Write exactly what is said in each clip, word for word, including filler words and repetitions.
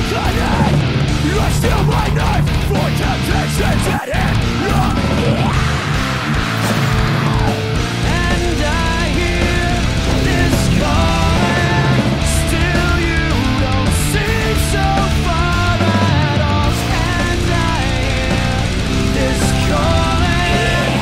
I steal my knife for temptations at hand. And I hear this calling. Still you don't seem so far at all. And I hear this calling.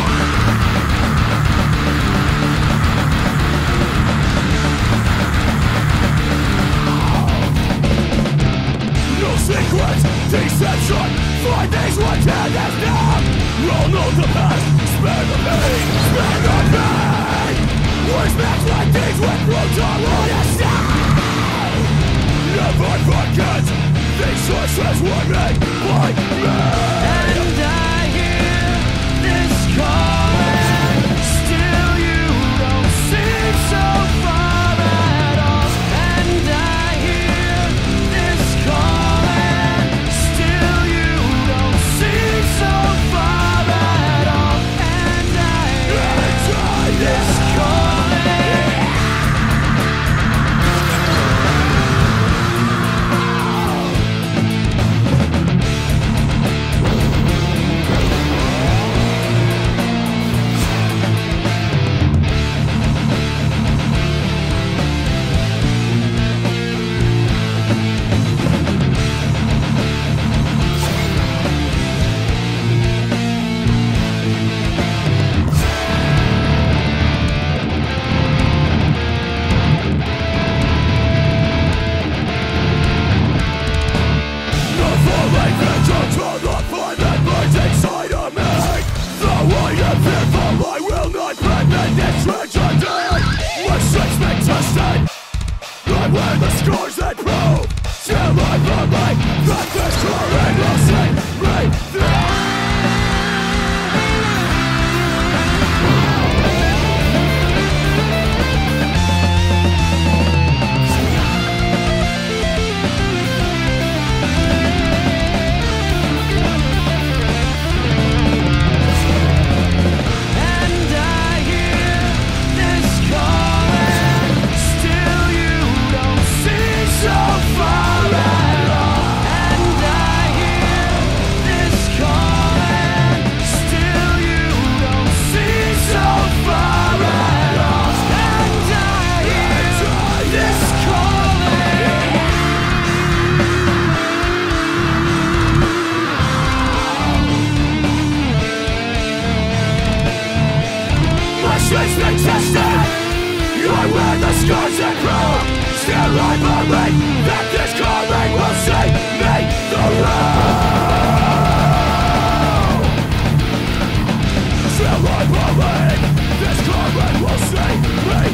No secrets, deception. Find these ones and as now. Roll know the past, spare the pain, spare the pain. Words match like these with brutal honesty. Never forget, these choices were made by me. And I hear this calling. Still you don't seem so far at all. And I hear this calling. Still you don't seem so far at all. And I hear this calling. I wear the scars that prove till I believe that this current will save me. And I hear this calling. Still you don't see so far at all. And I hear this calling. Still you don't see so far at all. And I hear this calling. My strength's been tested. I wear the scars that prove. Still I believe that this calling will save me the road. Still I believe this calling will save me